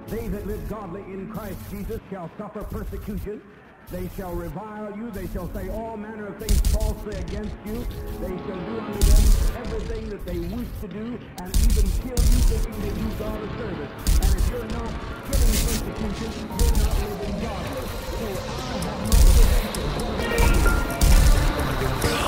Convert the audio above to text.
They that live godly in Christ Jesus shall suffer persecution. They shall revile you. They shall say all manner of things falsely against you. They shall do unto them everything that they wish to do, and even kill you, thinking that you God a service. And if you're not getting persecution, you're not living godly. So I have not